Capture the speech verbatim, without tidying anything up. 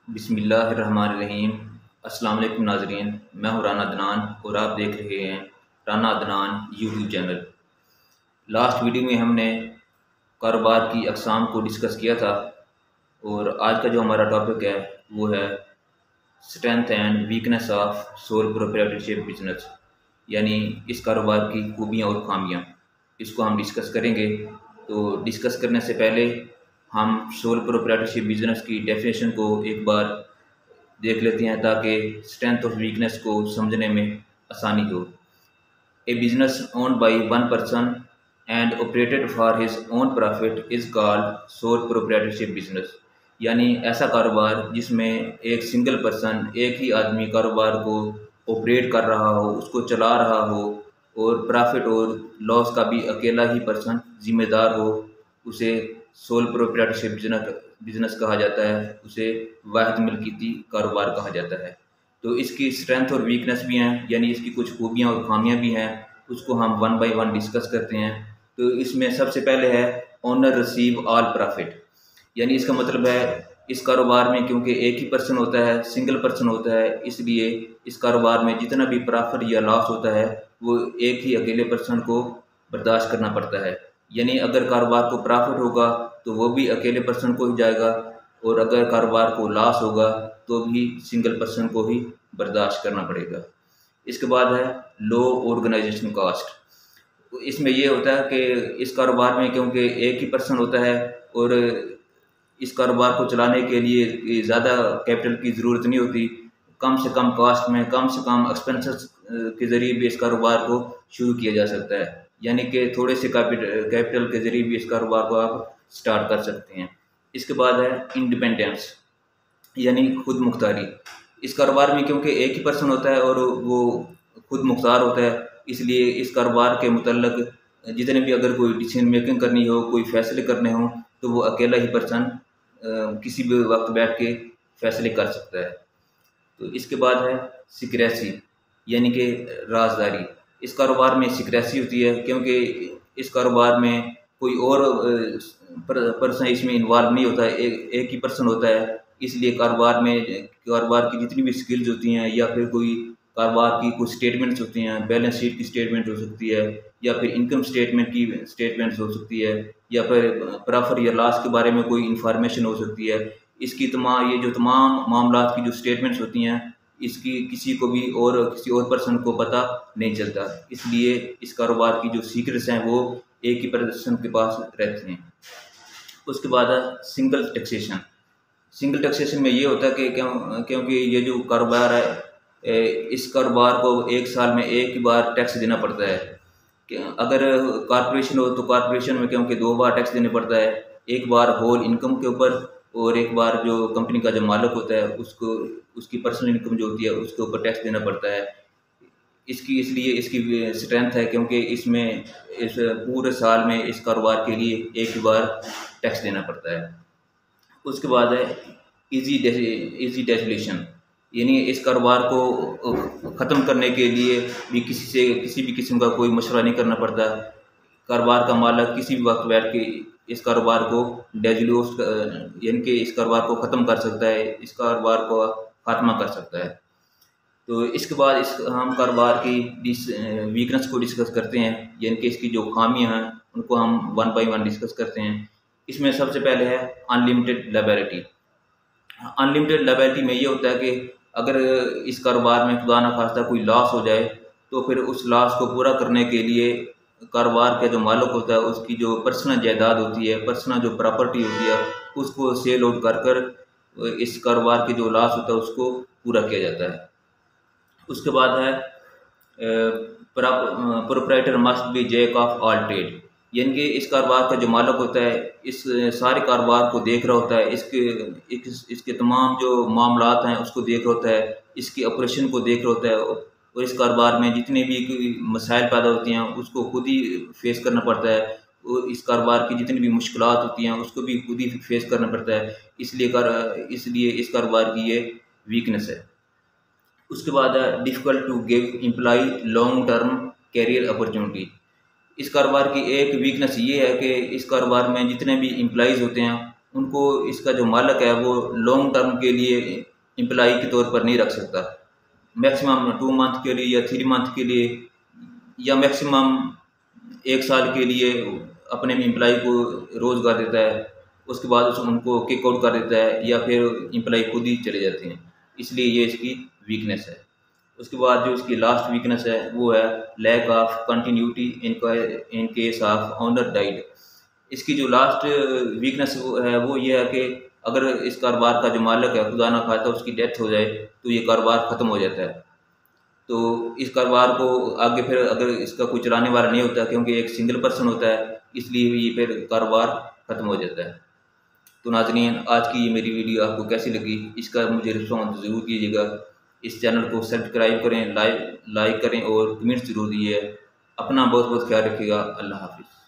बिस्मिल्लाहिर्रहमानिर्रहीम। अस्सलाम वालेकुम नाज़रीन, मैं हूँ राना अदनान और आप देख रहे हैं Rana Adnan YouTube channel. Last video में हमने कारोबार की अक़साम को डिस्कस किया था और आज का जो हमारा टॉपिक है वो है strength and weakness of sole proprietorship business, यानी इस कारोबार की खूबियाँ और खामियाँ, इसको हम डिस्कस करेंगे। तो डिस्कस करने से पहले हम सोल प्रोप्राइटरशिप बिजनेस की डेफिनेशन को एक बार देख लेते हैं ताकि स्ट्रेंथ और वीकनेस को समझने में आसानी हो। A business owned by one person and operated for his own profit is called sole proprietorship business, यानी ऐसा कारोबार जिसमें एक सिंगल पर्सन, एक ही आदमी कारोबार को ऑपरेट कर रहा हो, उसको चला रहा हो और प्रॉफिट और लॉस का भी अकेला ही पर्सन जिम्मेदार हो, उसे सोल प्रोप्राइटरशिप बिजनेस बिजनेस कहा जाता है, उसे वाहिद मिल्कियती कारोबार कहा जाता है। तो इसकी स्ट्रेंथ और वीकनेस भी हैं, यानी इसकी कुछ खूबियाँ और खामियाँ भी हैं, उसको हम वन बाय वन डिस्कस करते हैं। तो इसमें सबसे पहले है ओनर रिसीव ऑल प्रॉफिट, यानी इसका मतलब है इस कारोबार में क्योंकि एक ही पर्सन होता है, सिंगल पर्सन होता है, इसलिए इस कारोबार में जितना भी प्रॉफिट या लॉस होता है वो एक ही अकेले पर्सन को बर्दाश्त करना पड़ता है। यानी अगर कारोबार को प्रॉफिट होगा तो वो भी अकेले पर्सन को ही जाएगा और अगर कारोबार को लॉस होगा तो भी सिंगल पर्सन को ही बर्दाश्त करना पड़ेगा। इसके बाद है लो ऑर्गेनाइजेशन कॉस्ट। इसमें ये होता है कि इस कारोबार में क्योंकि एक ही पर्सन होता है और इस कारोबार को चलाने के लिए ज़्यादा कैपिटल की ज़रूरत नहीं होती, कम से कम कॉस्ट में, कम से कम एक्सपेंसेस के ज़रिए भी इस कारोबार को शुरू किया जा सकता है। यानी कि थोड़े से कैपिटल के ज़रिए भी इस कारोबार को आप स्टार्ट कर सकते हैं। इसके बाद है इंडिपेंडेंस, यानी खुद मुख्तारी। इस कारोबार में क्योंकि एक ही पर्सन होता है और वो खुद मुख्तार होता है, इसलिए इस कारोबार के मुतल्लक जितने भी अगर कोई डिसीजन मेकिंग करनी हो, कोई फैसले करने हो, तो वो अकेला ही पर्सन किसी भी वक्त बैठ के फैसले कर सकता है। तो इसके बाद है सिक्रेसी, यानी कि राजदारी। इस कारोबार में सिक्रेसी होती है क्योंकि इस कारोबार में कोई और पर्सन इसमें इन्वॉल्व नहीं होता है, एक एक ही पर्सन होता है, इसलिए कारोबार में कारोबार की जितनी भी स्किल्स होती हैं या फिर कोई कारोबार की कुछ स्टेटमेंट्स होती हैं, बैलेंस शीट की स्टेटमेंट हो सकती है या फिर इनकम स्टेटमेंट की स्टेटमेंट्स हो सकती है या फिर प्रॉफिट या लॉस के बारे में कोई इंफॉर्मेशन हो सकती है। इसकी तमाम ये जो तमाम मामला की जो स्टेटमेंट्स होती हैं, इसकी किसी को भी और किसी और पर्सन को पता नहीं चलता, इसलिए इस कारोबार की जो सीक्रेट्स हैं वो एक ही पर्सन के पास रहते हैं। उसके बाद है सिंगल टैक्सेशन। सिंगल टैक्सेशन में ये होता है कि क्यों क्योंकि ये जो कारोबार है, इस कारोबार को एक साल में एक ही बार टैक्स देना पड़ता है। अगर कॉरपोरेशन हो तो कॉरपोरेशन में क्योंकि दो बार टैक्स देना पड़ता है, एक बार होल इनकम के ऊपर और एक बार जो कंपनी का जो मालिक होता है उसको उसकी पर्सनल इनकम जो होती है उसके ऊपर टैक्स देना पड़ता है। इसकी इसलिए इसकी स्ट्रेंथ है क्योंकि इसमें इस पूरे साल में इस कारोबार के लिए एक ही बार टैक्स देना पड़ता है। उसके बाद है इजी इजी डेसोल्यूशन, यानी इस कारोबार को ख़त्म करने के लिए भी किसी से किसी भी किस्म का कोई मशवरा नहीं करना पड़ता। कारोबार का मालिक किसी भी वक्त बैठ के इस कारोबार को डेजल्यूस यानी कि इस कारोबार को ख़त्म कर सकता है, इस कारोबार को खात्मा कर सकता है। तो इसके बाद इस हम कारोबार की वीकनेस को डिस्कस करते हैं, यानी कि इसकी जो खामियां हैं उनको हम वन बाय वन डिस्कस करते हैं। इसमें सबसे पहले है अनलिमिटेड लायबिलिटी। अनलिमिटेड लायबिलिटी में ये होता है कि अगर इस कारोबार में खुदा न खास्ता कोई लॉस हो जाए तो फिर उस लॉस को पूरा करने के लिए कारोबार का जो मालिक होता है उसकी जो पर्सनल जायदाद होती है, पर्सनल जो प्रॉपर्टी होती है, उसको सेल आउट कर कर इस कारोबार के जो लॉस होता है उसको पूरा किया जाता है। उसके बाद है proprietor must be jack of all trade, यानी कि इस कारोबार का जो मालिक होता है इस सारे कारोबार को देख रहा होता है, इसके इस, इसके तमाम जो मामलात हैं उसको देख रहा होता है, इसकी ऑपरेशन को देख रहा होता है और इस कारोबार में जितने भी मसाइल पैदा होती हैं उसको खुद ही फेस करना पड़ता है और इस कारोबार की जितनी भी मुश्किलात होती हैं उसको भी खुद ही फेस करना पड़ता है, इसलिए कर इसलिए इस कारोबार की ये वीकनेस है। उसके बाद है difficult to give employee long term career opportunity. इस कारोबार की एक वीकनेस ये है कि इस कारोबार में जितने भी एम्प्लॉइज़ होते हैं उनको इसका जो मालिक है वो लॉन्ग टर्म के लिए एम्प्लॉई के तौर पर नहीं रख सकता। मैक्सिमम टू मंथ के लिए या थ्री मंथ के लिए या मैक्सिमम एक साल के लिए अपने एम्प्लॉई को रोज़गार देता है, उसके बाद उस उनको किक आउट कर देता है या फिर एम्प्लॉई खुद ही चले जाते हैं। इसलिए ये इसकी वीकनेस है। उसके बाद जो इसकी लास्ट वीकनेस है वो है lack of continuity in in case of owner died. इसकी जो लास्ट वीकनेस है वो ये है कि अगर इस कारोबार का जो मालिक है खुदा ना खास्ता उसकी डेथ हो जाए तो ये कारोबार ख़त्म हो जाता है। तो इस कारोबार को आगे फिर अगर इसका कोई चलाने वाला नहीं होता, क्योंकि एक सिंगल पर्सन होता है, इसलिए ये फिर कारोबार ख़त्म हो जाता है। तो नाज़रीन, आज की ये मेरी वीडियो आपको कैसी लगी इसका मुझे रिस्पॉन्स ज़रूर कीजिएगा। इस चैनल को सब्सक्राइब करें, लाइक लाइक करें और कमेंट्स ज़रूर दीजिए। अपना बहुत बहुत ख्याल रखिएगा। अल्लाह हाफिज़।